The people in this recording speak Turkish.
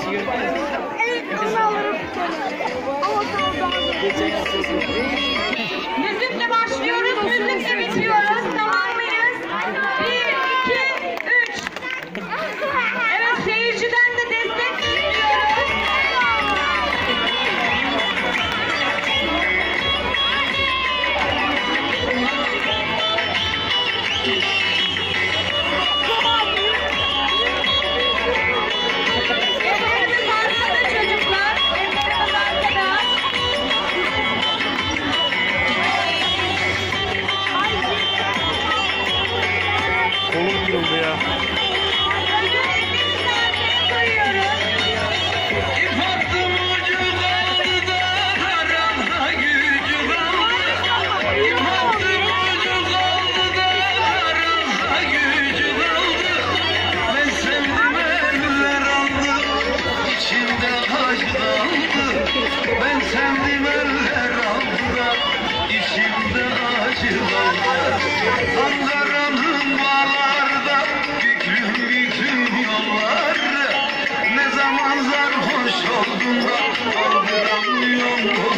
Müzikle başlıyoruz, müzikle bitiriyoruz. Tamam mıyız? 1, 2, 3. Evet, seyirciden de destek istiyoruz. Ellerimiz arkada çocuklar. Ellerimiz arkada. Kolum kırıldı ya. Ödül elimizi arkaya koyuyoruz. İp attım ucu kaldı da aramda gücü kaldı. İp attım ucu kaldı da aramda gücü kaldı. Ben sevdim eller aldı, içimde acı kaldı. Ben sevdim eller aldı da içimde acı kaldı. Ankara'nın bağlarda büklüm büklüm yollar. Ne zaman sarhoş oldum da kaldıramıyorum.